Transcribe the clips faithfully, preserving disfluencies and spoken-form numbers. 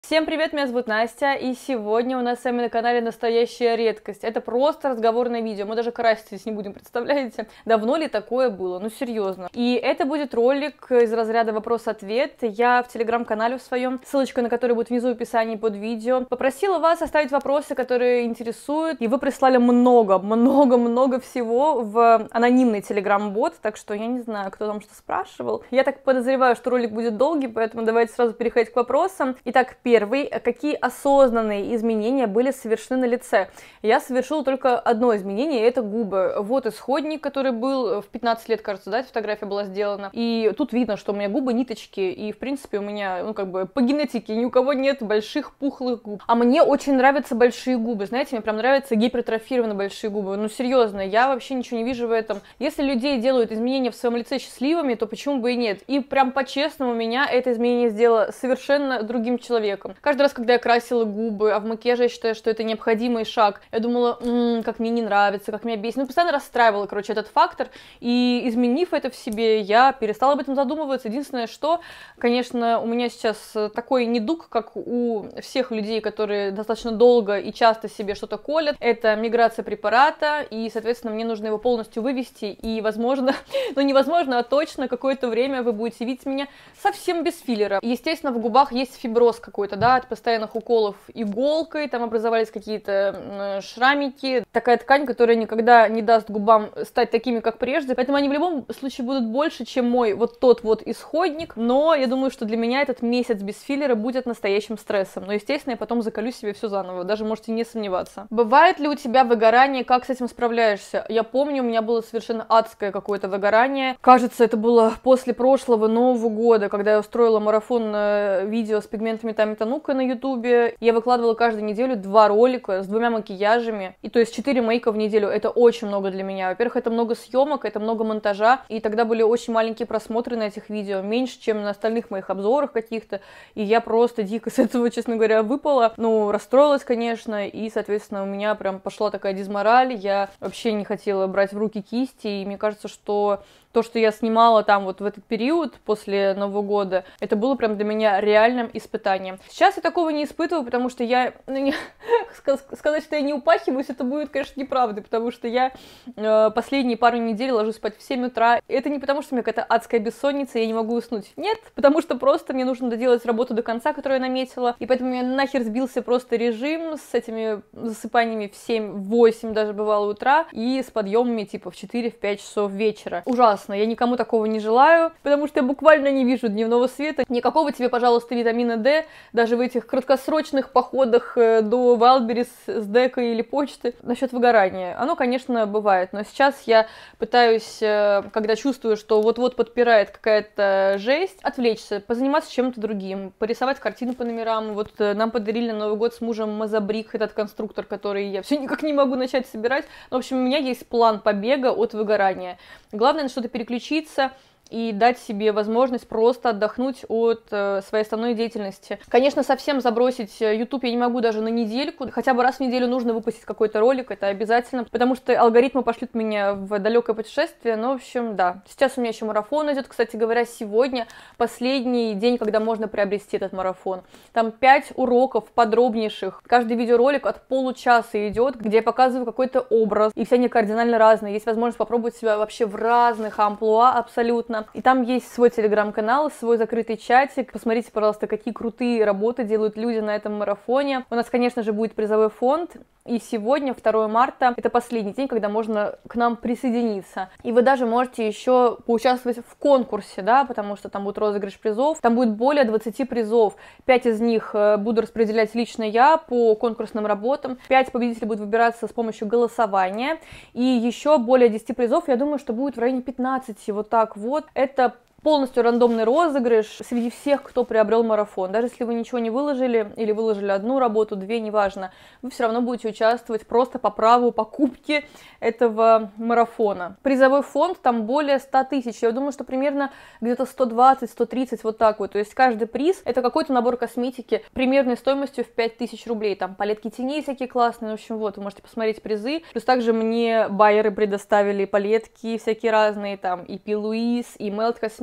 Всем привет, меня зовут Настя, и сегодня у нас с вами на канале настоящая редкость. Это просто разговорное видео, мы даже красить здесь не будем, представляете? Давно ли такое было? Ну серьезно. И это будет ролик из разряда вопрос-ответ. Я в телеграм-канале в своем, ссылочка на который будет внизу в описании под видео, попросила вас оставить вопросы, которые интересуют, и вы прислали много, много, много всего в анонимный телеграм-бот, так что я не знаю, кто там что спрашивал. Я так подозреваю, что ролик будет долгий, поэтому давайте сразу переходить к вопросам. Итак, первый. Какие осознанные изменения были совершены на лице? Я совершила только одно изменение, и это губы. Вот исходник, который был в пятнадцать лет, кажется, да, фотография была сделана. И тут видно, что у меня губы ниточки, и, в принципе, у меня, ну, как бы, по генетике ни у кого нет больших пухлых губ. А мне очень нравятся большие губы, знаете, мне прям нравятся гипертрофированные большие губы. Ну, серьезно, я вообще ничего не вижу в этом. Если людей делают изменения в своем лице счастливыми, то почему бы и нет? И прям по-честному меня это изменение сделало совершенно другим человеком. Каждый раз, когда я красила губы, а в макияже я считаю, что это необходимый шаг, я думала, м-м, как мне не нравится, как меня бесит. Ну, постоянно расстраивала, короче, этот фактор. И изменив это в себе, я перестала об этом задумываться. Единственное, что, конечно, у меня сейчас такой недуг, как у всех людей, которые достаточно долго и часто себе что-то колят. Это миграция препарата, и, соответственно, мне нужно его полностью вывести. И, возможно, ну, невозможно, а точно какое-то время вы будете видеть меня совсем без филлера. Естественно, в губах есть фиброз какой-то, да, от постоянных уколов иголкой, там образовались какие-то шрамики, такая ткань, которая никогда не даст губам стать такими, как прежде, поэтому они в любом случае будут больше, чем мой вот тот вот исходник, но я думаю, что для меня этот месяц без филлера будет настоящим стрессом, но, естественно, я потом закалю себе все заново, даже можете не сомневаться. Бывает ли у тебя выгорание, как с этим справляешься? Я помню, у меня было совершенно адское какое-то выгорание, кажется, это было после прошлого Нового года, когда я устроила марафон видео с пигментами Тами Танука на ютубе. Я выкладывала каждую неделю два ролика с двумя макияжами. И то есть четыре мейка в неделю. Это очень много для меня. Во-первых, это много съемок, это много монтажа. И тогда были очень маленькие просмотры на этих видео. Меньше, чем на остальных моих обзорах каких-то. И я просто дико с этого, честно говоря, выпала. Ну, расстроилась, конечно. И, соответственно, у меня прям пошла такая дизмораль. Я вообще не хотела брать в руки кисти. И мне кажется, что то, что я снимала там вот в этот период после Нового года, это было прям для меня реальным испытанием. Сейчас я такого не испытываю, потому что я... Ну, не, сказать, что я не упахиваюсь, это будет, конечно, неправдой, потому что я э, последние пару недель ложусь спать в семь утра. Это не потому, что у меня какая-то адская бессонница, и я не могу уснуть. Нет, потому что просто мне нужно доделать работу до конца, которую я наметила, и поэтому у меня нахер сбился просто режим с этими засыпаниями в семь-восемь даже бывало утра, и с подъемами типа в четыре-пять часов вечера. Ужасно. Я никому такого не желаю, потому что я буквально не вижу дневного света. Никакого тебе, пожалуйста, витамина D, даже в этих краткосрочных походах до Wildberries с декой или почты. Насчет выгорания. Оно, конечно, бывает, но сейчас я пытаюсь, когда чувствую, что вот-вот подпирает какая-то жесть, отвлечься, позаниматься чем-то другим, порисовать картины по номерам. Вот нам подарили на Новый год с мужем мозабрик, этот конструктор, который я все никак не могу начать собирать. Но, в общем, у меня есть план побега от выгорания. Главное, на что-то переключиться и дать себе возможность просто отдохнуть от э, своей основной деятельности. Конечно, совсем забросить YouTube я не могу даже на недельку. Хотя бы раз в неделю нужно выпустить какой-то ролик, это обязательно, потому что алгоритмы пошлют меня в далекое путешествие. Ну, в общем, да. Сейчас у меня еще марафон идет. Кстати говоря, сегодня последний день, когда можно приобрести этот марафон. Там пять уроков подробнейших. Каждый видеоролик от получаса идет, где я показываю какой-то образ, и все они кардинально разные. Есть возможность попробовать себя вообще в разных амплуа абсолютно. И там есть свой телеграм-канал, свой закрытый чатик. Посмотрите, пожалуйста, какие крутые работы делают люди на этом марафоне. У нас, конечно же, будет призовой фонд. И сегодня, второе марта, это последний день, когда можно к нам присоединиться. И вы даже можете еще поучаствовать в конкурсе, да, потому что там будет розыгрыш призов. Там будет более двадцати призов. пять из них буду распределять лично я по конкурсным работам. пять победителей будут выбираться с помощью голосования. И еще более десяти призов, я думаю, что будет в районе пятнадцати, вот так вот. Это полностью рандомный розыгрыш среди всех, кто приобрел марафон. Даже если вы ничего не выложили, или выложили одну работу, две, неважно, вы все равно будете участвовать просто по праву покупки этого марафона. Призовой фонд там более ста тысяч. Я думаю, что примерно где-то сто двадцать - сто тридцать, вот так вот. То есть каждый приз — это какой-то набор косметики примерной стоимостью в пять тысяч рублей. Там палетки теней всякие классные. В общем, вот, вы можете посмотреть призы. Плюс также мне байеры предоставили палетки всякие разные, там и P. Louise, и Melt Cosmetics,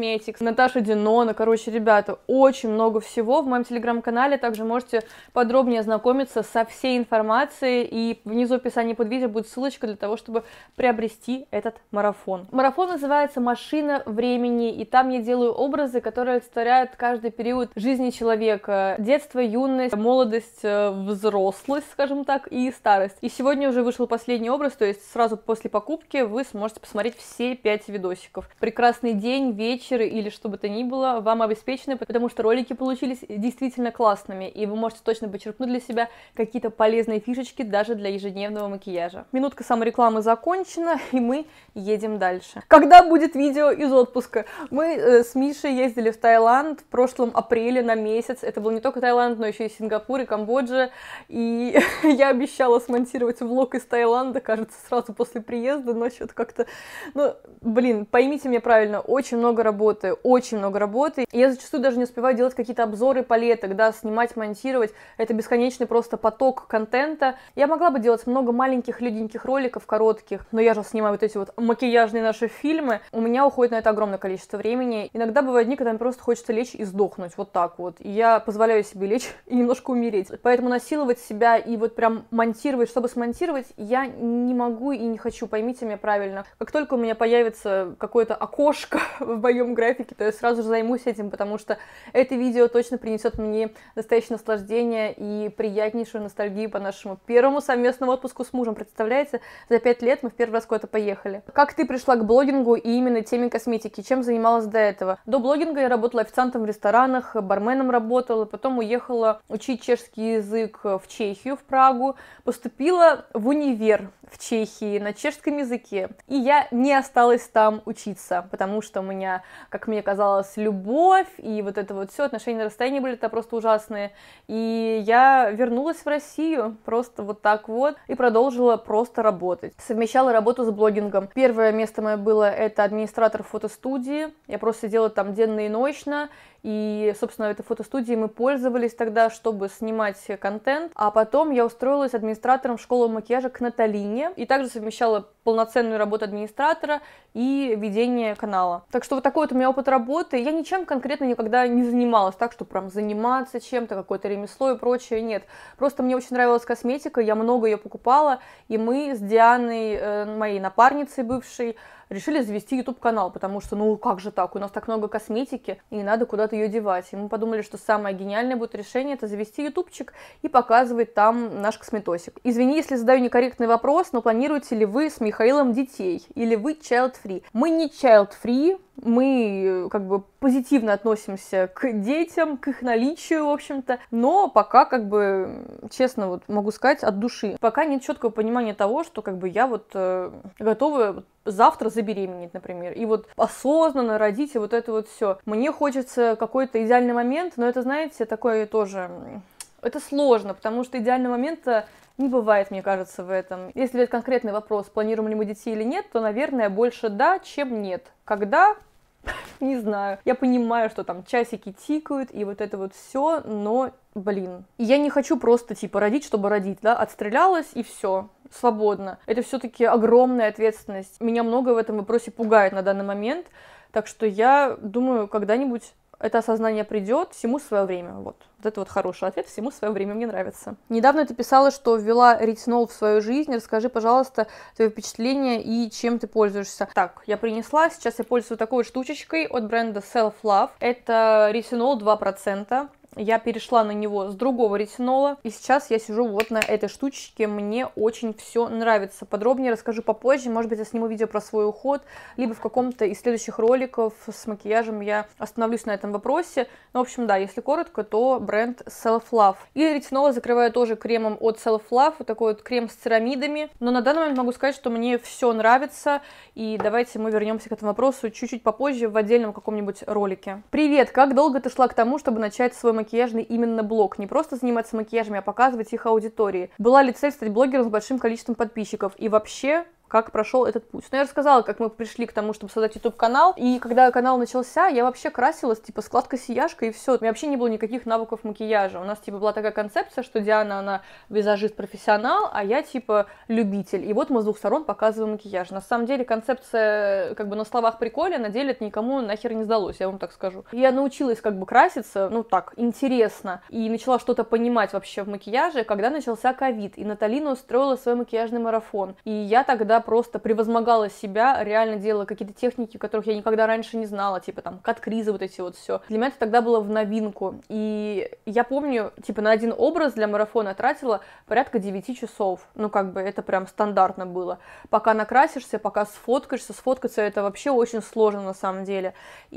Косметикс, Наташа Динона. Короче, ребята, очень много всего в моем телеграм-канале. Также можете подробнее ознакомиться со всей информацией. И внизу в описании под видео будет ссылочка для того, чтобы приобрести этот марафон. Марафон называется «Машина времени». И там я делаю образы, которые олицетворяют каждый период жизни человека. Детство, юность, молодость, взрослость, скажем так, и старость. И сегодня уже вышел последний образ, то есть сразу после покупки вы сможете посмотреть все пять видосиков. Прекрасный день, вечер или что бы то ни было вам обеспечены, потому что ролики получились действительно классными, и вы можете точно почерпнуть для себя какие-то полезные фишечки даже для ежедневного макияжа. Минутка саморекламы закончена, и мы едем дальше. Когда будет видео из отпуска? Мы э, с Мишей ездили в Таиланд в прошлом апреле на месяц. Это был не только Таиланд, но еще и Сингапур, и Камбоджа. И я обещала смонтировать влог из Таиланда, кажется, сразу после приезда, но что-то как-то... Ну, блин, поймите меня правильно, очень много работы, очень много работы. И я зачастую даже не успеваю делать какие-то обзоры палеток, да, снимать, монтировать. Это бесконечный просто поток контента. Я могла бы делать много маленьких, легеньких роликов, коротких, но я же снимаю вот эти вот макияжные наши фильмы. У меня уходит на это огромное количество времени. Иногда бывают дни, когда мне просто хочется лечь и сдохнуть, вот так вот. И я позволяю себе лечь и немножко умереть. Поэтому насиловать себя и вот прям монтировать, чтобы смонтировать, я не могу и не хочу, поймите меня правильно. Как только у меня появится какое-то окошко в моем графике, то я сразу же займусь этим, потому что это видео точно принесет мне настоящее наслаждение и приятнейшую ностальгию по нашему первому совместному отпуску с мужем. Представляете, за пять лет мы в первый раз куда-то поехали. Как ты пришла к блогингу и именно теме косметики? Чем занималась до этого? До блогинга я работала официантом в ресторанах, барменом работала, потом уехала учить чешский язык в Чехию, в Прагу, поступила в универ в Чехии на чешском языке, и я не осталась там учиться, потому что у меня, как мне казалось, любовь и вот это вот все, отношения на расстоянии были это просто ужасные, и я вернулась в Россию просто вот так вот и продолжила просто работать. Совмещала работу с блогингом. Первое место мое было это администратор фотостудии, я просто делала там денно и ночно, и, собственно, этой фотостудией мы пользовались тогда, чтобы снимать контент. А потом я устроилась администратором в школу макияжа к Наталине. И также совмещала полноценную работу администратора и ведение канала. Так что вот такой вот у меня опыт работы. Я ничем конкретно никогда не занималась, так что прям заниматься чем-то, какое-то ремесло и прочее, нет. Просто мне очень нравилась косметика, я много ее покупала. И мы с Дианой, э, моей напарницей бывшей, решили завести YouTube-канал, потому что, ну, как же так, у нас так много косметики, и не надо куда-то ее девать. И мы подумали, что самое гениальное будет решение — это завести ютубчик и показывать там наш косметосик. Извини, если задаю некорректный вопрос, но планируете ли вы с Михаилом детей? Или вы child-free? Мы не child-free, мы как бы позитивно относимся к детям, к их наличию, в общем-то, но пока, как бы, честно вот могу сказать, от души, пока нет четкого понимания того, что, как бы, я вот э, готова завтра забеременеть, например, и вот осознанно родить, и вот это вот все. Мне хочется какой-то идеальный момент, но это, знаете, такое тоже... Это сложно, потому что идеального момента не бывает, мне кажется, в этом. Если это конкретный вопрос, планируем ли мы детей или нет, то, наверное, больше да, чем нет. Когда? Не знаю. Я понимаю, что там часики тикают, и вот это вот все, но, блин. Я не хочу просто, типа, родить, чтобы родить, да, отстрелялась, и все, свободно. Это все-таки огромная ответственность. Меня многое в этом вопросе пугает на данный момент, так что я думаю, когда-нибудь это осознание придет, всему свое время, вот. Вот это вот хороший ответ, всему свое время, мне нравится. Недавно ты писала, что ввела ретинол в свою жизнь. Расскажи, пожалуйста, твои впечатления и чем ты пользуешься. Так, я принесла, сейчас я пользуюсь вот такой штучечкой от бренда Self Love. Это ретинол два процента. Я перешла на него с другого ретинола, и сейчас я сижу вот на этой штучке, мне очень все нравится. Подробнее расскажу попозже, может быть, я сниму видео про свой уход, либо в каком-то из следующих роликов с макияжем я остановлюсь на этом вопросе. Ну, в общем, да, если коротко, то бренд Self Love. И ретинол я закрываю тоже кремом от Self Love, вот такой вот крем с церамидами. Но на данный момент могу сказать, что мне все нравится, и давайте мы вернемся к этому вопросу чуть-чуть попозже в отдельном каком-нибудь ролике. Привет, как долго ты шла к тому, чтобы начать свой макияж? Макияжный именно блог, не просто заниматься макияжами, а показывать их аудитории. Была ли цель стать блогером с большим количеством подписчиков? И вообще, как прошел этот путь. Но я рассказала, как мы пришли к тому, чтобы создать YouTube-канал, и когда канал начался, я вообще красилась, типа, складка-сияшка, и все. У меня вообще не было никаких навыков макияжа. У нас, типа, была такая концепция, что Диана, она визажист-профессионал, а я, типа, любитель. И вот мы с двух сторон показываем макияж. На самом деле концепция, как бы, на словах прикольная, на деле это никому нахер не сдалось, я вам так скажу. Я научилась, как бы, краситься, ну, так, интересно, и начала что-то понимать вообще в макияже, когда начался ковид, и Наталина устроила свой макияжный марафон. И я тогда просто превозмогала себя, реально делала какие-то техники, которых я никогда раньше не знала, типа там кат-кризы, вот эти вот все. Для меня это тогда было в новинку. И я помню, типа на один образ для марафона тратила порядка девяти часов. Ну, как бы это прям стандартно было. Пока накрасишься, пока сфоткаешься, сфоткаться это вообще очень сложно на самом деле.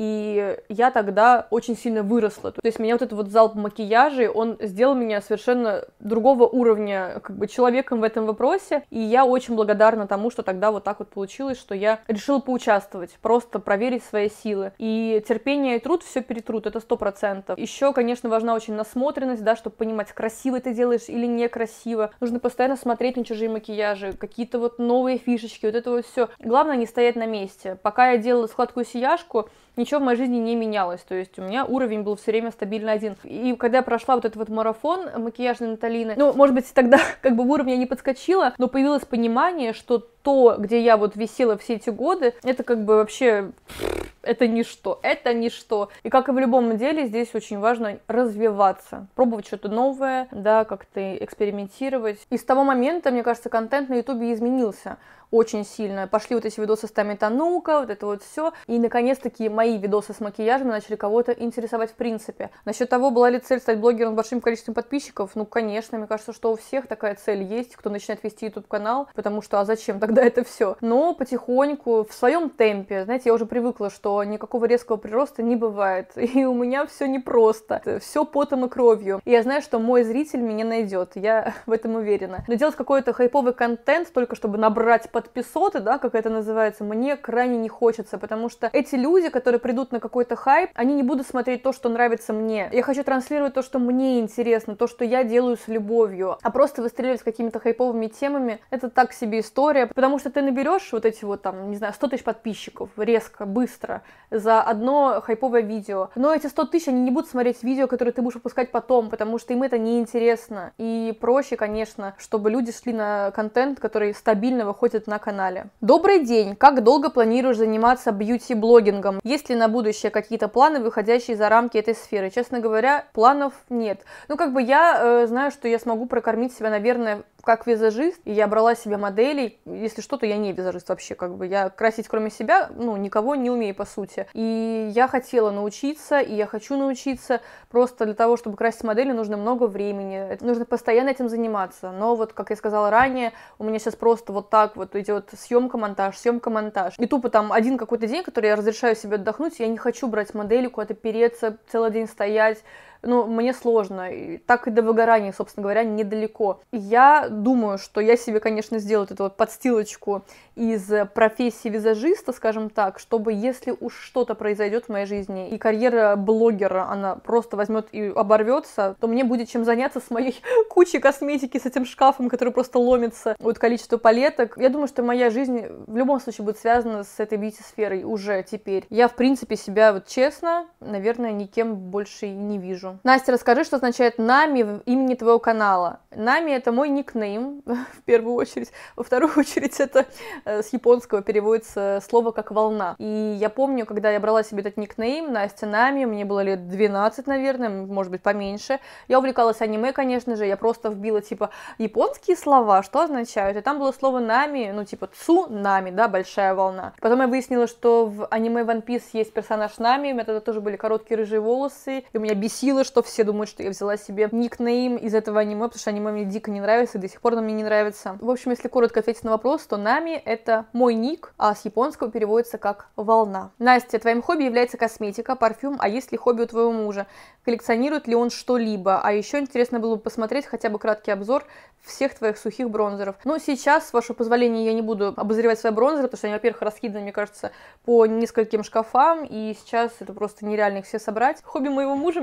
И я тогда очень сильно выросла. То есть меня вот этот вот залп макияжей, он сделал меня совершенно другого уровня, как бы, человеком в этом вопросе. И я очень благодарна тому, что тогда вот так вот получилось, что я решила поучаствовать, просто проверить свои силы. И терпение и труд все перетрут, это сто процентов. Еще, конечно, важна очень насмотренность, да, чтобы понимать, красиво ты делаешь или некрасиво. Нужно постоянно смотреть на чужие макияжи, какие-то вот новые фишечки, вот это вот все. Главное не стоять на месте. Пока я делала складку и сияшку, ничего в моей жизни не менялось, то есть у меня уровень был все время стабильно один. И когда я прошла вот этот вот марафон макияжный Наталины, ну, может быть, тогда как бы в уровне я не подскочила, но появилось понимание, что то, где я вот висела все эти годы, это как бы вообще... Это ничто, это ничто. И как и в любом деле, здесь очень важно развиваться, пробовать что-то новое, да, как-то экспериментировать. И с того момента, мне кажется, контент на Ютубе изменился очень сильно. Пошли вот эти видосы с Тами Танука, вот это вот все. И, наконец-таки, мои видосы с макияжем начали кого-то интересовать в принципе. Насчет того, была ли цель стать блогером с большим количеством подписчиков, ну, конечно, мне кажется, что у всех такая цель есть, кто начинает вести YouTube-канал, потому что, а зачем тогда это все? Но потихоньку, в своем темпе, знаете, я уже привыкла, что никакого резкого прироста не бывает, и у меня все непросто, все потом и кровью. И я знаю, что мой зритель меня найдет, я в этом уверена. Но делать какой-то хайповый контент, только чтобы набрать подписоты, да, как это называется, мне крайне не хочется, потому что эти люди, которые придут на какой-то хайп, они не будут смотреть то, что нравится мне. Я хочу транслировать то, что мне интересно, то, что я делаю с любовью, а просто выстреливать с какими-то хайповыми темами, это так себе история, потому что ты наберешь вот эти вот там, не знаю, сто тысяч подписчиков резко, быстро, за одно хайповое видео. Но эти сто тысяч, они не будут смотреть видео, которые ты будешь выпускать потом, потому что им это не интересно. И проще, конечно, чтобы люди шли на контент, который стабильно выходит на канале. Добрый день! Как долго планируешь заниматься бьюти-блогингом? Есть ли на будущее какие-то планы, выходящие за рамки этой сферы? Честно говоря, планов нет. Ну, как бы я э, знаю, что я смогу прокормить себя, наверное, как визажист, и я брала себе моделей. Если что, то я не визажист вообще, как бы я красить кроме себя, ну, никого не умею, по сути. И я хотела научиться, и я хочу научиться. Просто для того, чтобы красить модели, нужно много времени, это нужно постоянно этим заниматься. Но вот, как я сказала ранее, у меня сейчас просто вот так вот идет съемка-монтаж, съемка-монтаж. И тупо там один какой-то день, который я разрешаю себе отдохнуть, я не хочу брать модели, куда-то переться, целый день стоять. Ну, мне сложно. И так и до выгорания, собственно говоря, недалеко. Я думаю, что я себе, конечно, сделаю эту вот подстилочку из профессии визажиста, скажем так, чтобы если уж что-то произойдет в моей жизни, и карьера блогера, она просто возьмет и оборвется, то мне будет чем заняться с моей кучей косметики, с этим шкафом, который просто ломится от количества палеток. Я думаю, что моя жизнь в любом случае будет связана с этой бьюти-сферой уже теперь. Я, в принципе, себя вот честно, наверное, никем больше и не вижу. Настя, расскажи, что означает Нами в имени твоего канала. Нами — это мой никнейм, в первую очередь. Во вторую очередь, это с японского переводится слово как волна. И я помню, когда я брала себе этот никнейм, Настя Нами, мне было лет двенадцать, наверное, может быть, поменьше. Я увлекалась аниме, конечно же, я просто вбила, типа, японские слова, что означают. И там было слово Нами, ну, типа, цунами, да, большая волна. Потом я выяснила, что в аниме One Piece есть персонаж Нами, у меня тогда тоже были короткие рыжие волосы, и у меня бесило, что все думают, что я взяла себе никнейм из этого аниме, потому что аниме мне дико не нравится, и до сих пор оно мне не нравится. В общем, если коротко ответить на вопрос, то Нами — это мой ник, а с японского переводится как волна. Настя, твоим хобби является косметика, парфюм, а есть ли хобби у твоего мужа? Коллекционирует ли он что-либо? А еще интересно было бы посмотреть хотя бы краткий обзор всех твоих сухих бронзеров. Но сейчас, с вашего позволения, я не буду обозревать свои бронзеры, потому что они, во-первых, раскиданы, мне кажется, по нескольким шкафам, и сейчас это просто нереально их все собрать. Хобби моего мужа, мне кажется, что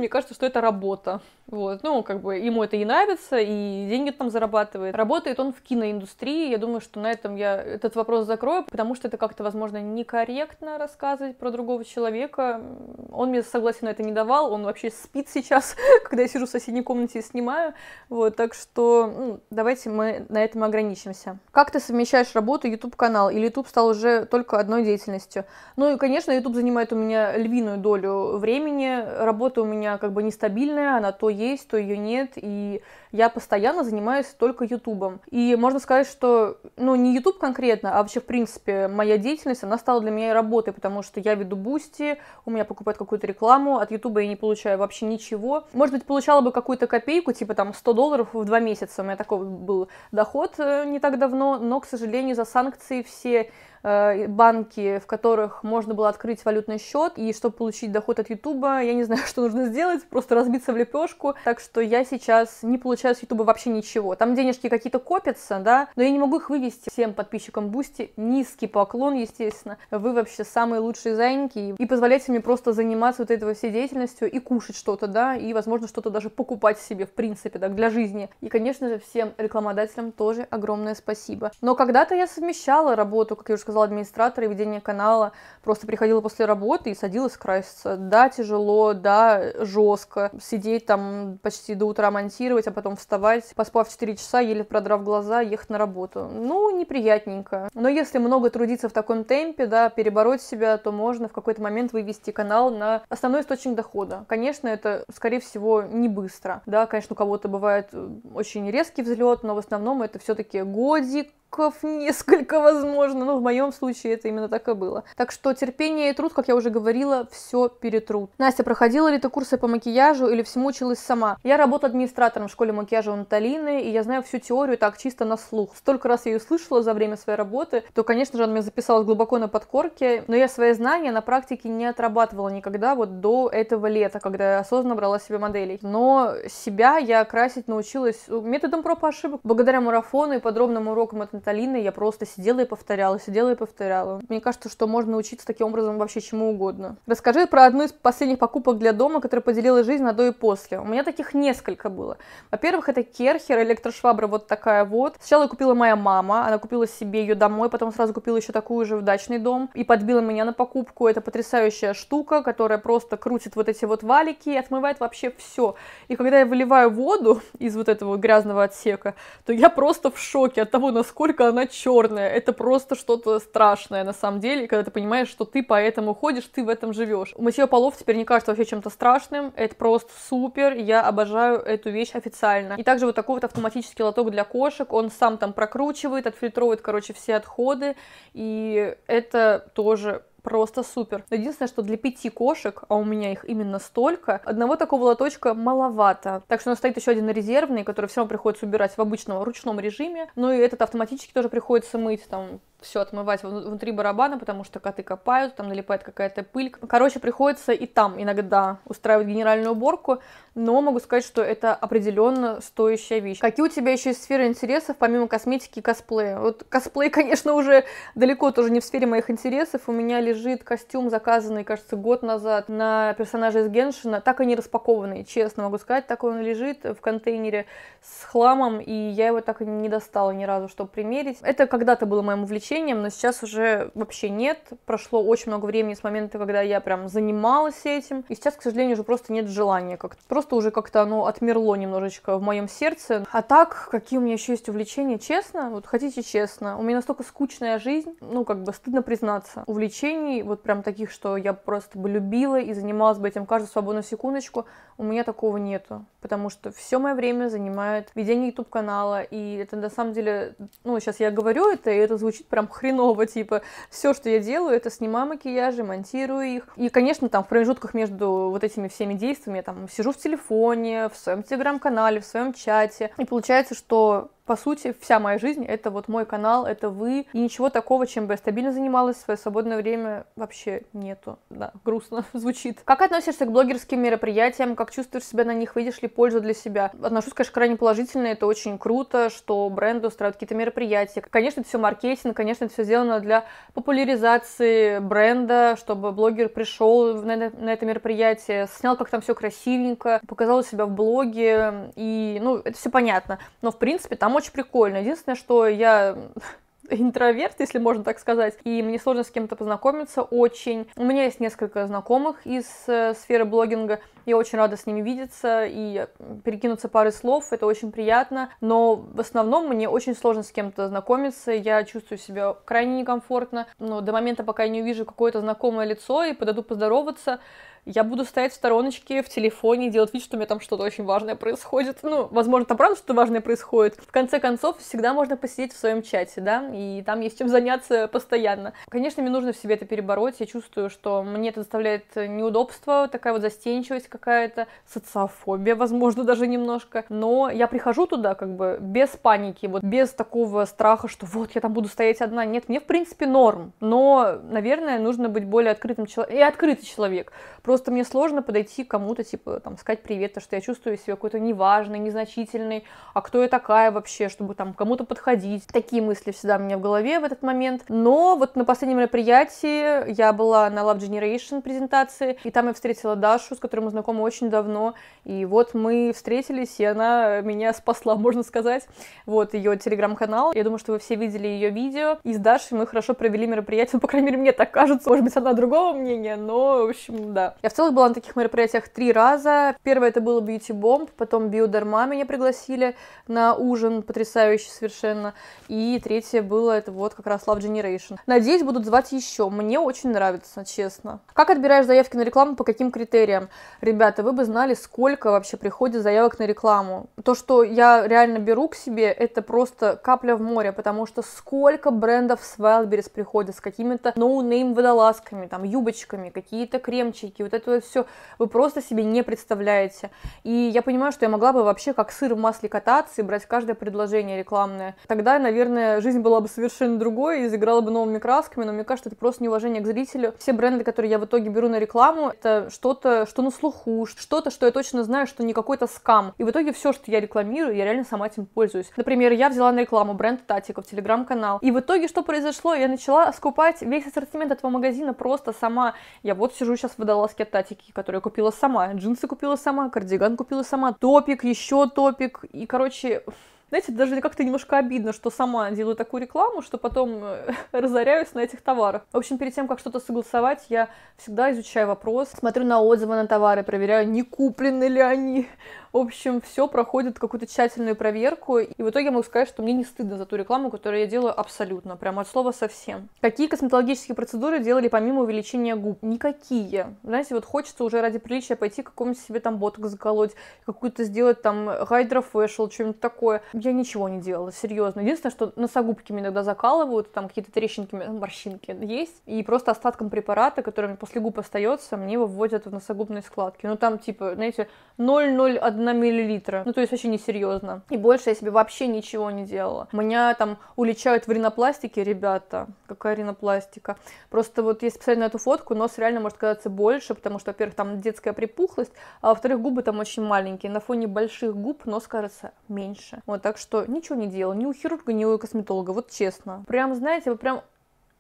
это работа. Вот, ну, как бы ему это и нравится, и деньги там зарабатывает. Работает он в киноиндустрии, я думаю, что на этом я этот вопрос закрою, потому что это как-то, возможно, некорректно рассказывать про другого человека. Он мне согласия на это не давал, он вообще спит сейчас, когда я сижу в соседней комнате и снимаю. Вот, так что ну, давайте мы на этом ограничимся. Как ты совмещаешь работу и YouTube-канал? Или YouTube стал уже только одной деятельностью? Ну и, конечно, YouTube занимает у меня львиную долю времени. Работа у меня как бы нестабильная, она то есть, то ее нет, и я постоянно занимаюсь только Ютубом. И можно сказать, что, ну, не Ютуб конкретно, а вообще, в принципе, моя деятельность, она стала для меня и работой, потому что я веду Бусти, у меня покупают какую-то рекламу, от Ютуба я не получаю вообще ничего. Может быть, получала бы какую-то копейку, типа там сто долларов в два месяца, у меня такой был доход не так давно, но, к сожалению, за санкции все банки, в которых можно было открыть валютный счет, и чтобы получить доход от Ютуба, я не знаю, что нужно сделать, просто разбиться в лепешку, так что я сейчас не получаю с Ютуба вообще ничего. Там денежки какие-то копятся, да, но я не могу их вывести всем подписчикам Бусти. Низкий поклон, естественно. Вы вообще самые лучшие зайники, и позволяйте мне просто заниматься вот этой вот всей деятельностью и кушать что-то, да, и, возможно, что-то даже покупать себе, в принципе, так, для жизни. И, конечно же, всем рекламодателям тоже огромное спасибо. Но когда-то я совмещала работу, как я уже сказала, администратора и ведение канала, просто приходила после работы и садилась краситься. Да, тяжело, да, жестко. Сидеть там почти до утра монтировать, а потом вставать, поспав четыре часа, еле продрав глаза, ехать на работу. Ну, неприятненько. Но если много трудиться в таком темпе, да, перебороть себя, то можно в какой-то момент вывести канал на основной источник дохода. Конечно, это, скорее всего, не быстро. Да, конечно, у кого-то бывает очень резкий взлет, но в основном это все-таки годик, несколько, возможно, но в моем случае это именно так и было. Так что терпение и труд, как я уже говорила, все перетрут. Настя, проходила ли ты курсы по макияжу или всему училась сама? Я работала администратором в школе макияжа у Наталины, и я знаю всю теорию так чисто на слух. Столько раз я ее слышала за время своей работы, то, конечно же, она меня записалась глубоко на подкорке, но я свои знания на практике не отрабатывала никогда вот до этого лета, когда я осознанно брала себе моделей. Но себя я красить научилась методом проб и ошибок. Благодаря марафону и подробным урокам от Наталины я просто сидела и повторяла, сидела и повторяла. Мне кажется, что можно научиться таким образом вообще чему угодно. Расскажи про одну из последних покупок для дома, которая поделила жизнь на до и после. У меня таких несколько было. Во-первых, это Керхер, электрошвабра вот такая вот. Сначала купила моя мама, она купила себе ее домой, потом сразу купила еще такую же в дачный дом и подбила меня на покупку. Это потрясающая штука, которая просто крутит вот эти вот валики и отмывает вообще все. И когда я выливаю воду из вот этого грязного отсека, то я просто в шоке от того, насколько она черная. Это просто что-то страшное на самом деле, когда ты понимаешь, что ты по этому ходишь, ты в этом живешь. Мытье полов теперь не кажется вообще чем-то страшным. Это просто супер. Я обожаю эту вещь официально. И также вот такой вот автоматический лоток для кошек. Он сам там прокручивает, отфильтрует, короче, все отходы. И это тоже просто супер. Но единственное, что для пяти кошек, а у меня их именно столько, одного такого лоточка маловато. Так что у нас стоит еще один резервный, который все равно приходится убирать в обычном ручном режиме. Ну и этот автоматически тоже приходится мыть, там, все отмывать внутри барабана, потому что коты копают, там налипает какая-то пыль. Короче, приходится и там иногда устраивать генеральную уборку, но могу сказать, что это определенно стоящая вещь. Какие у тебя еще есть сферы интересов, помимо косметики и косплея? Вот косплей, конечно, уже далеко тоже не в сфере моих интересов. У меня лежит костюм, заказанный, кажется, год назад на персонажа из Геншина, так и не распакованный, честно могу сказать, так он лежит в контейнере с хламом, и я его так и не достала ни разу, чтобы примерить. Это когда-то было моим увлечением, но сейчас уже вообще нет. Прошло очень много времени с момента, когда я прям занималась этим. И сейчас, к сожалению, уже просто нет желания. Как-то. Просто уже как-то оно отмерло немножечко в моем сердце. А так, какие у меня еще есть увлечения? Честно? Вот хотите честно? У меня настолько скучная жизнь, ну, как бы стыдно признаться. Увлечений вот прям таких, что я просто бы любила и занималась бы этим каждую свободную секундочку, у меня такого нету. Потому что все мое время занимает ведение YouTube-канала. И это на самом деле, ну, сейчас я говорю это, и это звучит прям хреново, типа, все, что я делаю, это снимаю макияжи, монтирую их. И, конечно, там в промежутках между вот этими всеми действиями я там сижу в телефоне, в своем телеграм-канале, в своем чате. И получается, что По сути, вся моя жизнь — это вот мой канал, это вы. И ничего такого, чем бы я стабильно занималась в свое свободное время, вообще нету. Да, грустно звучит. Как относишься к блогерским мероприятиям? Как чувствуешь себя на них? Видишь ли пользу для себя? Отношусь, конечно, крайне положительно. Это очень круто, что бренды устраивают какие-то мероприятия. Конечно, это все маркетинг, конечно, это все сделано для популяризации бренда, чтобы блогер пришел на, на это мероприятие, снял, как там все красивенько, показал себя в блоге. И, ну, это все понятно. Но, в принципе, там очень прикольно. Единственное, что я интроверт, если можно так сказать, и мне сложно с кем-то познакомиться очень. У меня есть несколько знакомых из э, сферы блогинга, я очень рада с ними видеться и перекинуться парой слов, это очень приятно, но в основном мне очень сложно с кем-то знакомиться, я чувствую себя крайне некомфортно, но до момента, пока я не увижу какое-то знакомое лицо и подойду поздороваться, я буду стоять в стороночке в телефоне, делать вид, что у меня там что-то очень важное происходит. Ну, возможно, там правда что-то важное происходит. В конце концов, всегда можно посидеть в своем чате, да, и там есть чем заняться постоянно. Конечно, мне нужно в себе это перебороть. Я чувствую, что мне это доставляет неудобство, такая вот застенчивость какая-то, социофобия, возможно, даже немножко. Но я прихожу туда как бы без паники, вот без такого страха, что вот я там буду стоять одна. Нет, мне в принципе норм. Но, наверное, нужно быть более открытым человеком. И открытый человек. Просто мне сложно подойти к кому-то, типа, там, сказать привет, потому что я чувствую себя какой-то неважной, незначительной, а кто я такая вообще, чтобы там кому-то подходить. Такие мысли всегда у меня в голове в этот момент. Но вот на последнем мероприятии я была на Love Generation презентации, и там я встретила Дашу, с которой мы знакомы очень давно, и вот мы встретились, и она меня спасла, можно сказать. Вот ее телеграм-канал, я думаю, что вы все видели ее видео, и с Дашей мы хорошо провели мероприятие, ну, по крайней мере, мне так кажется, может быть, она другого мнения, но, в общем, да. Я в целом была на таких мероприятиях три раза. Первое это было Beauty Bomb, потом Биодерма меня пригласили на ужин, потрясающе совершенно. И третье было это вот как раз Love Generation. Надеюсь, будут звать еще. Мне очень нравится, честно. Как отбираешь заявки на рекламу, по каким критериям? Ребята, вы бы знали, сколько вообще приходит заявок на рекламу. То, что я реально беру к себе, это просто капля в море, потому что сколько брендов с Wildberries приходят с какими-то ноунейм водолазками, там, юбочками, какие-то кремчики, вот это вот все вы просто себе не представляете. И я понимаю, что я могла бы вообще как сыр в масле кататься и брать каждое предложение рекламное. Тогда, наверное, жизнь была бы совершенно другой и заиграла бы новыми красками, но мне кажется, это просто неуважение к зрителю. Все бренды, которые я в итоге беру на рекламу, это что-то, что на слуху, что-то, что я точно знаю, что не какой-то скам. И в итоге все, что я рекламирую, я реально сама этим пользуюсь. Например, я взяла на рекламу бренд Татиков, телеграм-канал. И в итоге что произошло? Я начала скупать весь ассортимент этого магазина просто сама. Я вот сижу сейчас в водолазке от Татики, которую я купила сама. Джинсы купила сама, кардиган купила сама, топик, еще топик. И, короче, знаете, даже как-то немножко обидно, что сама делаю такую рекламу, что потом разоряюсь на этих товарах. В общем, перед тем, как что-то согласовать, я всегда изучаю вопрос, смотрю на отзывы на товары, проверяю, не куплены ли они. В общем, все проходит какую-то тщательную проверку, и в итоге я могу сказать, что мне не стыдно за ту рекламу, которую я делаю абсолютно, прям от слова совсем. Какие косметологические процедуры делали помимо увеличения губ? Никакие. Знаете, вот хочется уже ради приличия пойти какому-нибудь себе там ботокс заколоть, какую-то сделать там гидрофэшл, что-нибудь такое. Я ничего не делала, серьезно. Единственное, что носогубки мне иногда закалывают, там какие-то трещинки, морщинки есть, и просто остатком препарата, который после губ остается, мне его вводят в носогубные складки. Ну там типа, знаете, ноль целых ноль одна миллилитра. Ну, то есть вообще несерьезно. И больше я себе вообще ничего не делала. Меня там уличают в ринопластике, ребята. Какая ринопластика? Просто вот если посмотреть на эту фотку, нос реально может казаться больше, потому что, во-первых, там детская припухлость, а во-вторых, губы там очень маленькие. На фоне больших губ нос кажется меньше. Вот, так что ничего не делала. Ни у хирурга, ни у косметолога. Вот честно. Прям, знаете, вот прям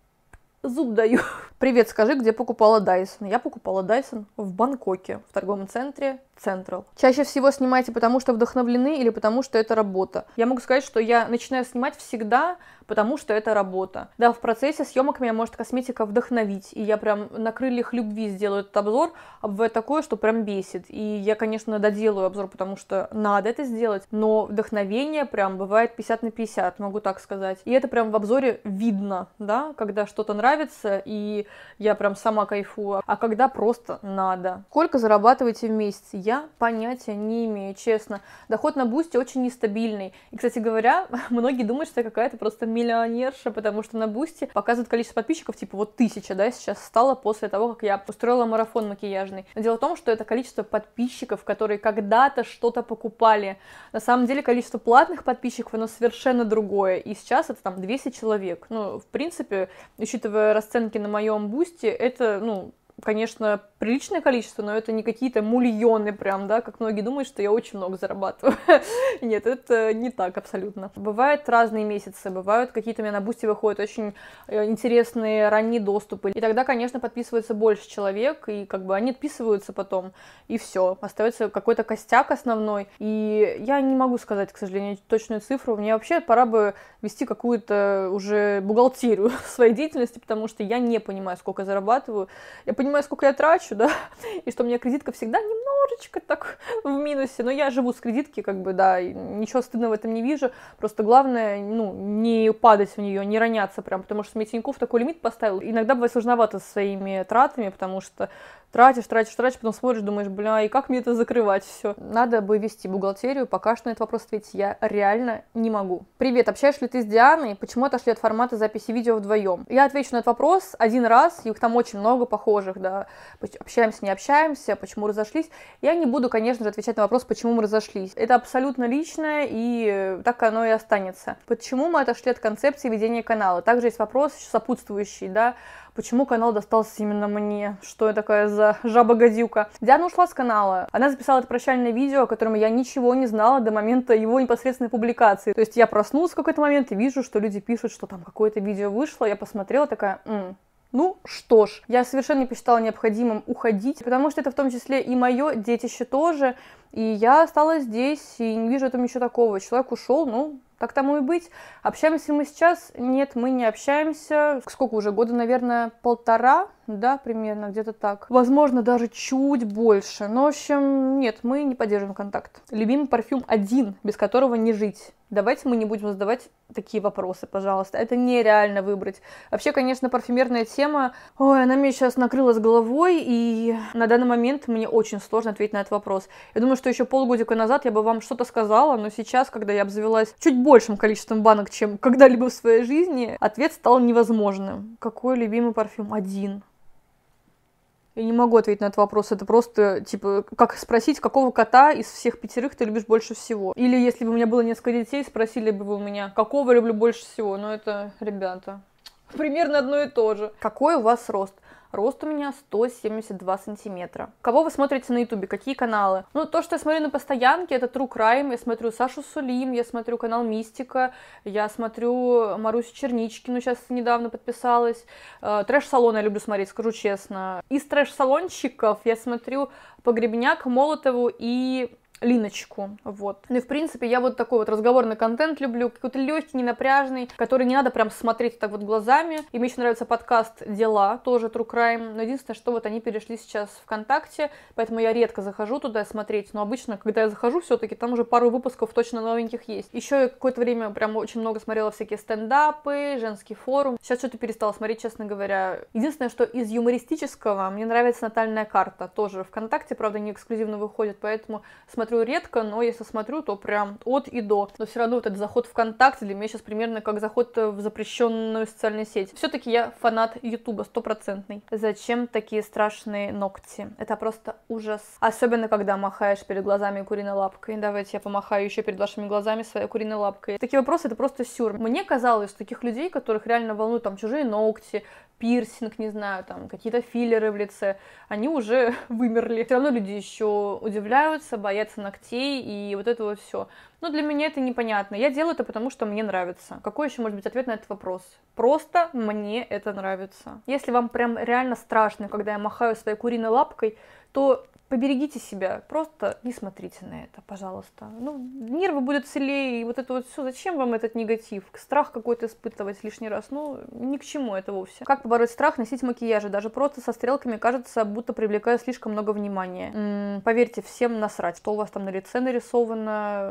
зуб даю. Привет, скажи, где покупала Dyson? Я покупала Dyson в Бангкоке, в торговом центре Central. Чаще всего снимаете, потому что вдохновлены или потому что это работа? Я могу сказать, что я начинаю снимать всегда, потому что это работа. Да, в процессе съемок меня может косметика вдохновить, и я прям на крыльях любви сделаю этот обзор, а бывает такое, что прям бесит. И я, конечно, доделаю обзор, потому что надо это сделать, но вдохновение прям бывает пятьдесят на пятьдесят, могу так сказать. И это прям в обзоре видно, да, когда что-то нравится, и я прям сама кайфую, а когда просто надо. Сколько зарабатываете в месяц? Я понятия не имею, честно. Доход на Бусти очень нестабильный. И, кстати говоря, многие думают, что я какая-то просто миллионерша, потому что на Бусти показывают количество подписчиков, типа вот тысяча, да, сейчас стало после того, как я устроила марафон макияжный. Но дело в том, что это количество подписчиков, которые когда-то что-то покупали. На самом деле количество платных подписчиков, оно совершенно другое. И сейчас это там двести человек. Ну, в принципе, учитывая расценки на моем Бусти, это, ну, конечно, приличное количество, но это не какие-то мульоны прям, да, как многие думают, что я очень много зарабатываю. Нет, это не так абсолютно. Бывают разные месяцы, бывают какие-то у меня на Бусти выходят очень интересные ранние доступы. И тогда, конечно, подписывается больше человек, и как бы они отписываются потом, и все. Остается какой-то костяк основной. И я не могу сказать, к сожалению, точную цифру. Мне вообще пора бы вести какую-то уже бухгалтерию своей деятельности, потому что я не понимаю, сколько зарабатываю. Я понимаю, сколько я трачу, да, и что у меня кредитка всегда немножечко так в минусе, но я живу с кредитки, как бы, да, ничего стыдного в этом не вижу, просто главное, ну, не падать в нее, не роняться прям, потому что мне Тинькофф такой лимит поставил. Иногда бывает сложновато со своими тратами, потому что тратишь, тратишь, тратишь, потом смотришь, думаешь, бля, и как мне это закрывать все? Надо бы вести бухгалтерию, пока что на этот вопрос ответить я реально не могу. Привет, общаешься ли ты с Дианой? Почему отошли от формата записи видео вдвоем? Я отвечу на этот вопрос один раз, их там очень много похожих, да, общаемся, не общаемся, почему разошлись. Я не буду, конечно же, отвечать на вопрос, почему мы разошлись. Это абсолютно личное, и так оно и останется. Почему мы отошли от концепции ведения канала? Также есть вопрос сопутствующий, да, почему канал достался именно мне? Что я такая за жаба-гадюка? Диана ушла с канала. Она записала это прощальное видео, о котором я ничего не знала до момента его непосредственной публикации. То есть я проснулась в какой-то момент и вижу, что люди пишут, что там какое-то видео вышло. Я посмотрела, такая... М-м. Ну что ж, я совершенно не посчитала необходимым уходить, потому что это в том числе и мое детище тоже, и я осталась здесь, и не вижу в этом ничего такого. Человек ушел, ну, так тому и быть. Общаемся мы сейчас? Нет, мы не общаемся. Сколько уже? Года, наверное, полтора, да, примерно, где-то так. Возможно, даже чуть больше. Но, в общем, нет, мы не поддерживаем контакт. Любимый парфюм один, без которого не жить. Давайте мы не будем задавать такие вопросы, пожалуйста. Это нереально выбрать. Вообще, конечно, парфюмерная тема, ой, она меня сейчас накрыла с головой, и на данный момент мне очень сложно ответить на этот вопрос. Я думаю, что еще полгодика назад я бы вам что-то сказала, но сейчас, когда я обзавелась чуть большим количеством банок, чем когда-либо в своей жизни, ответ стал невозможным. Какой любимый парфюм? Один. Я не могу ответить на этот вопрос. Это просто, типа, как спросить, какого кота из всех пятерых ты любишь больше всего. Или если бы у меня было несколько детей, спросили бы вы у меня, какого люблю больше всего. Но это, ребята, примерно одно и то же. Какой у вас рост? Рост у меня сто семьдесят два сантиметра. Кого вы смотрите на ютубе? Какие каналы? Ну, то, что я смотрю на постоянке, это True Crime. Я смотрю Сашу Сулим, я смотрю канал Мистика, я смотрю Марусю Черничкину, сейчас недавно подписалась. Трэш-салон я люблю смотреть, скажу честно. Из трэш-салонщиков я смотрю Погребняк, Молотову и... Линочку, вот. Ну и, в принципе, я вот такой вот разговорный контент люблю, какой-то легкий, ненапряжный, который не надо прям смотреть так вот глазами. И мне еще нравится подкаст «Дела», тоже True Crime, но единственное, что вот они перешли сейчас ВКонтакте, поэтому я редко захожу туда смотреть, но обычно, когда я захожу, все-таки там уже пару выпусков точно новеньких есть. Еще я какое-то время прям очень много смотрела всякие стендапы, женский форум. Сейчас что-то перестала смотреть, честно говоря. Единственное, что из юмористического мне нравится «Натальная карта», тоже ВКонтакте, правда, не эксклюзивно выходит, поэтому смотрю Смотрю редко, но если смотрю, то прям от и до. Но все равно вот этот заход ВКонтакте для меня сейчас примерно как заход в запрещенную социальную сеть. Все-таки я фанат Ютуба, стопроцентный. Зачем такие страшные ногти? Это просто ужас. Особенно, когда махаешь перед глазами куриной лапкой. Давайте я помахаю еще перед вашими глазами своей куриной лапкой. Такие вопросы — это просто сюр. Мне казалось, что таких людей, которых реально волнуют там чужие ногти, пирсинг, не знаю, там, какие-то филлеры в лице, они уже вымерли. Все равно люди еще удивляются, боятся ногтей и вот это вот все. Но для меня это непонятно. Я делаю это потому, что мне нравится. Какой еще может быть ответ на этот вопрос? Просто мне это нравится. Если вам прям реально страшно, когда я махаю своей куриной лапкой, то поберегите себя, просто не смотрите на это, пожалуйста. Ну, нервы будут целее, и вот это вот все. Зачем вам этот негатив? Страх какой-то испытывать лишний раз? Ну, ни к чему это вовсе. Как побороть страх носить макияжи? Даже просто со стрелками кажется, будто привлекаю слишком много внимания. М-м, поверьте, всем насрать, что у вас там на лице нарисовано. Ну,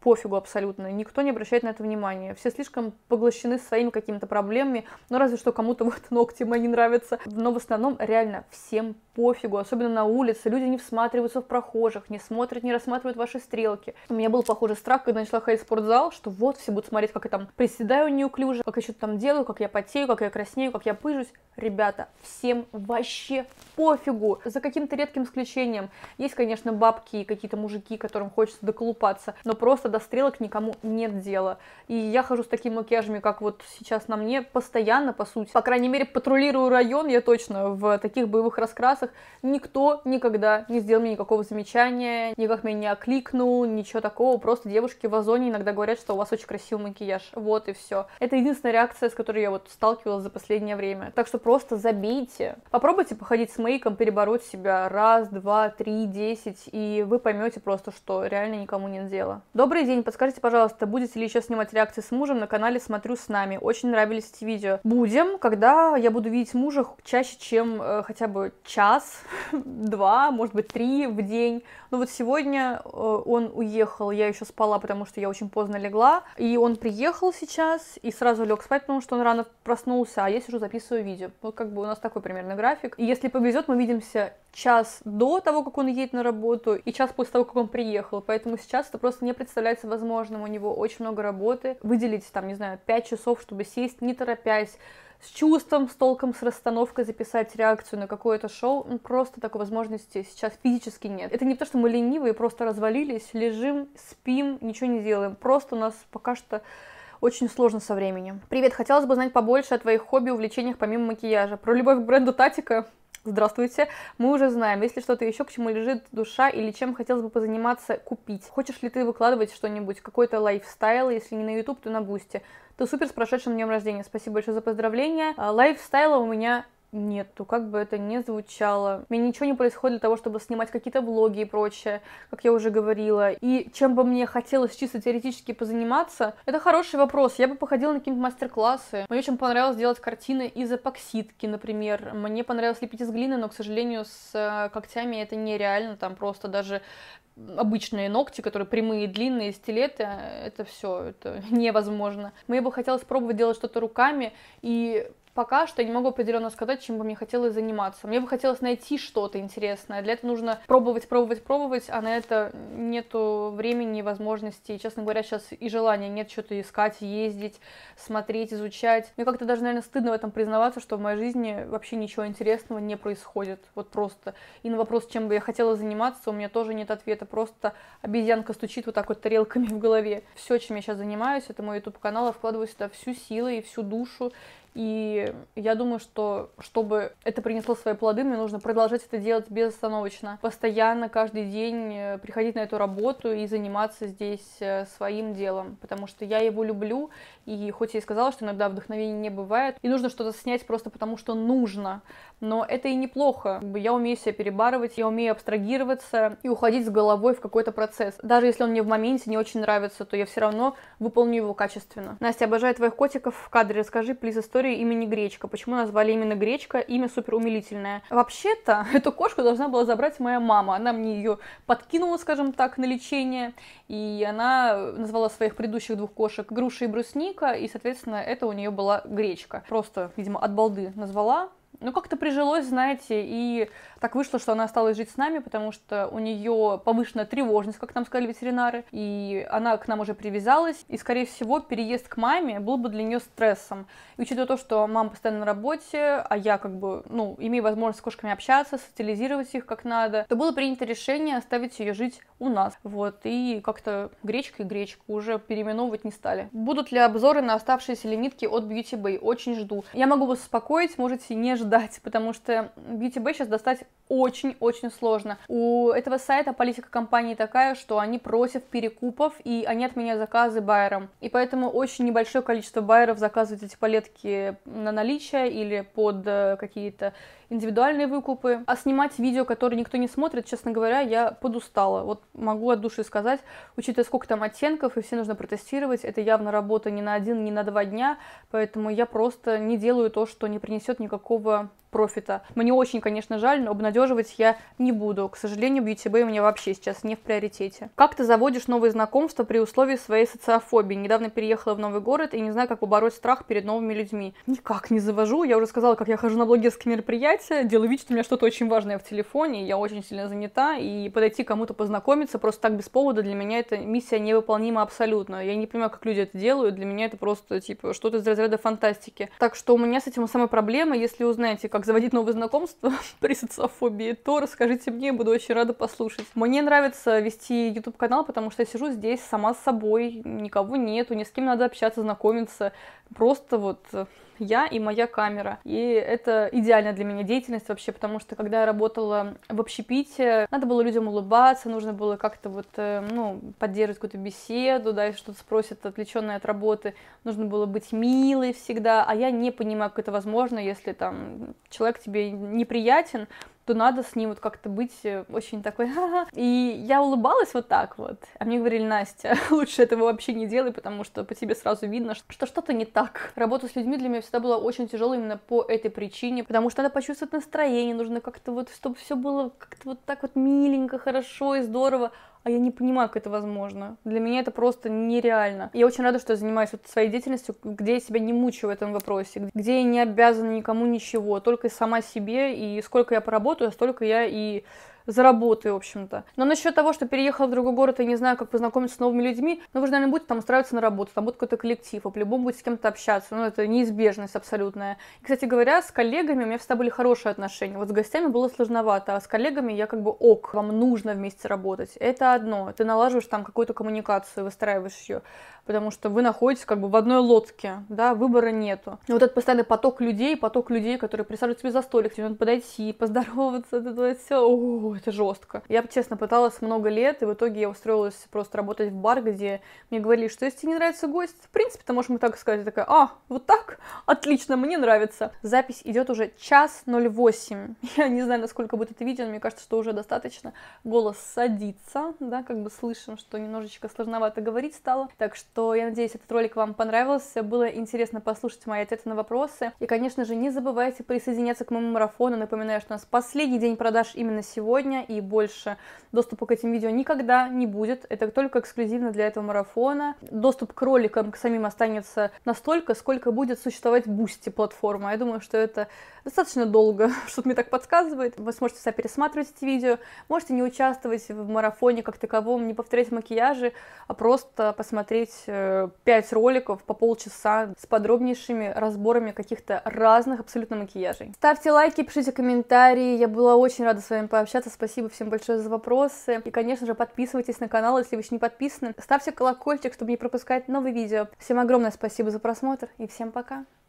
пофигу абсолютно, никто не обращает на это внимания. Все слишком поглощены своими какими-то проблемами, ну разве что кому-то вот ногти мои не нравятся. Но в основном реально всем пофигу, особенно на улице. Люди не всматриваются в прохожих, не смотрят, не рассматривают ваши стрелки. У меня был похожий страх, когда начала ходить в спортзал, что вот все будут смотреть, как я там приседаю неуклюже, как я что-то там делаю, как я потею, как я краснею, как я пыжусь. Ребята, всем вообще пофигу. За каким-то редким исключением. Есть, конечно, бабки и какие-то мужики, которым хочется доколупаться, но просто до стрелок никому нет дела. И я хожу с такими макияжами, как вот сейчас на мне, постоянно, по сути. По крайней мере, патрулирую район я точно в таких боевых раскрасах. Никто никогда не сделал мне никакого замечания, никак меня не окликнул, ничего такого. Просто девушки в Озоне иногда говорят, что у вас очень красивый макияж. Вот и все. Это единственная реакция, с которой я вот сталкивалась за последнее время. Так что просто забейте. Попробуйте походить с мейком, перебороть себя раз, два, три, десять, и вы поймете просто, что реально никому нет дела. Добрый день, подскажите, пожалуйста, будете ли еще снимать реакции с мужем на канале «Смотрю с нами»? Очень нравились эти видео. Будем, когда я буду видеть мужа чаще, чем э, хотя бы час, два, может быть, три в день. Но вот сегодня э, он уехал, я еще спала, потому что я очень поздно легла, и он приехал сейчас и сразу лег спать, потому что он рано проснулся, а я сижу, записываю видео. Вот как бы у нас такой примерно график. И если повезет, мы видимся час до того, как он едет на работу, и час после того, как он приехал. Поэтому сейчас это просто не представляется возможным. У него очень много работы. Выделить, там, не знаю, пять часов, чтобы сесть, не торопясь, с чувством, с толком, с расстановкой записать реакцию на какое-то шоу, ну, просто такой возможности сейчас физически нет. Это не то, что мы ленивые, просто развалились, лежим, спим, ничего не делаем. Просто у нас пока что очень сложно со временем. Привет, хотелось бы знать побольше о твоих хобби и увлечениях помимо макияжа. Про любовь к бренду Татика. Здравствуйте, мы уже знаем, есть ли что-то еще, к чему лежит душа или чем хотелось бы позаниматься, купить. Хочешь ли ты выкладывать что-нибудь, какой-то лайфстайл, если не на YouTube, то на Бусти. Ты супер, с прошедшим днем рождения, спасибо большое за поздравления. Лайфстайла у меня нету, как бы это ни звучало. У меня ничего не происходит для того, чтобы снимать какие-то влоги и прочее, как я уже говорила. И чем бы мне хотелось чисто теоретически позаниматься, это хороший вопрос. Я бы походила на какие-нибудь мастер-классы. Мне очень понравилось делать картины из эпоксидки, например. Мне понравилось лепить из глины, но, к сожалению, с когтями это нереально. Там просто даже обычные ногти, которые прямые, длинные, стилеты, это все, это невозможно. Мне бы хотелось пробовать делать что-то руками, и пока что я не могу определенно сказать, чем бы мне хотелось заниматься. Мне бы хотелось найти что-то интересное. Для этого нужно пробовать, пробовать, пробовать, а на это нету времени, возможностей. И, честно говоря, сейчас и желания нет что-то искать, ездить, смотреть, изучать. Мне как-то даже, наверное, стыдно в этом признаваться, что в моей жизни вообще ничего интересного не происходит. Вот просто. И на вопрос, чем бы я хотела заниматься, у меня тоже нет ответа. Просто обезьянка стучит вот так вот тарелками в голове. Все, чем я сейчас занимаюсь, это мой YouTube-канал. Я вкладываю сюда всю силу и всю душу. И я думаю, что чтобы это принесло свои плоды, мне нужно продолжать это делать безостановочно. Постоянно, каждый день приходить на эту работу и заниматься здесь своим делом. Потому что я его люблю, и хоть я и сказала, что иногда вдохновения не бывает, и нужно что-то снять просто потому, что нужно. Но это и неплохо. Я умею себя перебарывать, я умею абстрагироваться и уходить с головой в какой-то процесс. Даже если он мне в моменте не очень нравится, то я все равно выполню его качественно. Настя, обожаю твоих котиков в кадре. Расскажи, плиз, историю имени Гречка. Почему назвали именно Гречка? Имя супер умилительное. Вообще-то, эту кошку должна была забрать моя мама. Она мне ее подкинула, скажем так, на лечение. И она назвала своих предыдущих двух кошек Груша и Брусника. И, соответственно, это у нее была Гречка. Просто, видимо, от балды назвала. Ну, как-то прижилось, знаете, и так вышло, что она осталась жить с нами, потому что у нее повышенная тревожность, как нам сказали ветеринары, и она к нам уже привязалась, и, скорее всего, переезд к маме был бы для нее стрессом. И учитывая то, что мама постоянно на работе, а я как бы, ну, имею возможность с кошками общаться, социализировать их как надо, то было принято решение оставить ее жить у нас, вот, и как-то Гречка и Гречку уже переименовывать не стали. Будут ли обзоры на оставшиеся лимитки от Beauty Bay? Очень жду. Я могу вас успокоить, можете не ждать, потому что Beauty Bay сейчас достать очень-очень сложно. У этого сайта политика компании такая, что они просят перекупов, и они отменяют заказы байерам. И поэтому очень небольшое количество байеров заказывают эти палетки на наличие или под какие-то индивидуальные выкупы. А снимать видео, которые никто не смотрит, честно говоря, я подустала. Вот могу от души сказать, учитывая, сколько там оттенков, и все нужно протестировать, это явно работа не на один, не на два дня, поэтому я просто не делаю то, что не принесет никакого профита. Мне очень, конечно, жаль, но обнадеживать я не буду. К сожалению, Beauty Bay у меня вообще сейчас не в приоритете. Как ты заводишь новые знакомства при условии своей социофобии? Недавно переехала в новый город и не знаю, как побороть страх перед новыми людьми. Никак не завожу. Я уже сказала, как я хожу на блогерские мероприятия, делаю вид, что у меня что-то очень важное в телефоне, я очень сильно занята, и подойти кому-то познакомиться просто так без повода, для меня эта миссия невыполнима абсолютно. Я не понимаю, как люди это делают, для меня это просто, типа, что-то из разряда фантастики. Так что у меня с этим самая проблема. Если узнаете, как заводить новые знакомства при социофобии, то расскажите мне, буду очень рада послушать. Мне нравится вести YouTube-канал, потому что я сижу здесь сама с собой, никого нету, ни с кем надо общаться, знакомиться. Просто вот я и моя камера. И это идеальная для меня деятельность вообще, потому что когда я работала в общепите, надо было людям улыбаться, нужно было как-то вот, ну, поддерживать какую-то беседу, да, если что-то спросят, отвлеченное от работы, нужно было быть милой всегда, а я не понимаю, как это возможно, если там человек тебе неприятен, то надо с ним вот как-то быть очень такой, ха-ха. И я улыбалась вот так вот. А мне говорили: Настя, лучше этого вообще не делай, потому что по тебе сразу видно, что что-то не так. Работа с людьми для меня всегда была очень тяжелой именно по этой причине, потому что надо почувствовать настроение, нужно как-то вот, чтобы все было как-то вот так вот миленько, хорошо и здорово. А я не понимаю, как это возможно. Для меня это просто нереально. Я очень рада, что я занимаюсь вот своей деятельностью, где я себя не мучаю в этом вопросе, где я не обязана никому ничего, только сама себе, и сколько я поработаю, столько я и заработаю, в общем-то. Но насчет того, что переехала в другой город и не знаю, как познакомиться с новыми людьми, ну, вы же, наверное, будете там устраиваться на работу, там будет какой-то коллектив, а по-любому будете с кем-то общаться, ну, это неизбежность абсолютная. И, кстати говоря, с коллегами у меня всегда были хорошие отношения, вот с гостями было сложновато, а с коллегами я как бы ок, вам нужно вместе работать. Это одно, ты налаживаешь там какую-то коммуникацию, выстраиваешь ее, потому что вы находитесь как бы в одной лодке, да, выбора нету. И вот этот постоянный поток людей, поток людей, которые присаживаются тебе за столик, тебе надо подойти, поздороваться, это, это все, о, это жестко. Я, честно, пыталась много лет, и в итоге я устроилась просто работать в бар, где мне говорили, что если тебе не нравится гость, в принципе, ты можешь ему так сказать. Я такая: а, вот так? Отлично, мне нравится. Запись идет уже час ноль восемь. Я не знаю, насколько будет это видео, но мне кажется, что уже достаточно. Голос садится, да, как бы слышим, что немножечко сложновато говорить стало. Так что я надеюсь, этот ролик вам понравился. Было интересно послушать мои ответы на вопросы. И, конечно же, не забывайте присоединяться к моему марафону. Напоминаю, что у нас последний день продаж именно сегодня, и больше доступа к этим видео никогда не будет. Это только эксклюзивно для этого марафона. Доступ к роликам, к самим останется настолько, сколько будет существовать Boosty платформа. Я думаю, что это достаточно долго, что-то мне так подсказывает. Вы сможете всегда пересматривать эти видео, можете не участвовать в марафоне как таковом, не повторять макияжи, а просто посмотреть пять роликов по полчаса с подробнейшими разборами каких-то разных абсолютно макияжей. Ставьте лайки, пишите комментарии, я была очень рада с вами пообщаться, спасибо всем большое за вопросы. И, конечно же, подписывайтесь на канал, если вы еще не подписаны. Ставьте колокольчик, чтобы не пропускать новые видео. Всем огромное спасибо за просмотр и всем пока!